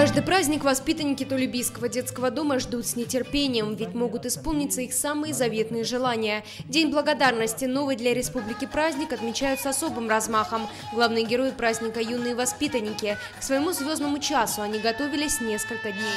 Каждый праздник воспитанники Толебийского детского дома ждут с нетерпением, ведь могут исполниться их самые заветные желания. День благодарности, новый для республики праздник, отмечают с особым размахом. Главные герои праздника – юные воспитанники. К своему звездному часу они готовились несколько дней.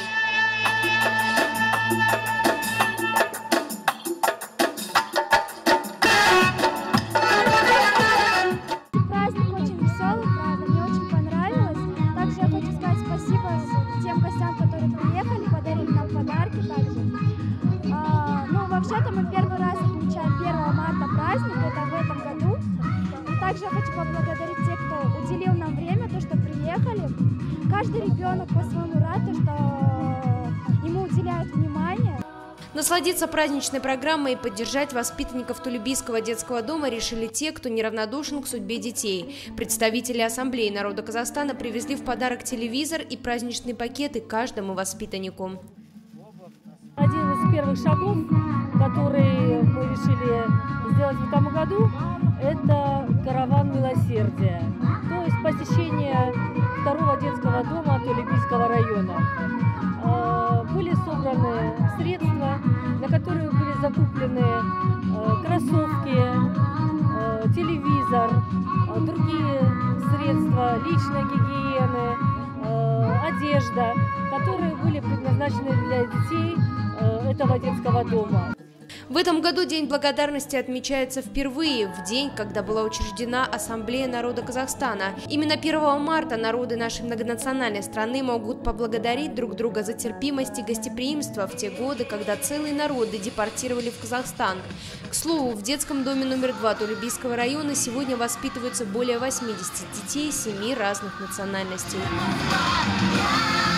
Вообще-то мы первый раз отмечаем 1 марта праздник, это в этом году. И также я хочу поблагодарить тех, кто уделил нам время, то, что приехали. Каждый ребенок по-своему рад, что ему уделяют внимание. Насладиться праздничной программой и поддержать воспитанников Толебийского детского дома решили те, кто неравнодушен к судьбе детей. Представители Ассамблеи народа Казахстана привезли в подарок телевизор и праздничные пакеты каждому воспитаннику. Один из первых шагов, который мы решили сделать в этом году, это караван милосердия, то есть посещение 2-го детского дома Толебийского района. Были собраны средства, на которые были закуплены кроссовки, телевизор, другие средства личной гигиены, одежда, которые были предназначены для детей этого детского дома. В этом году День благодарности отмечается впервые, в день, когда была учреждена Ассамблея народа Казахстана. Именно 1 марта народы нашей многонациональной страны могут поблагодарить друг друга за терпимость и гостеприимство в те годы, когда целые народы депортировали в Казахстан. К слову, в детском доме номер 2 Толебийского района сегодня воспитываются более 80 детей 7 разных национальностей.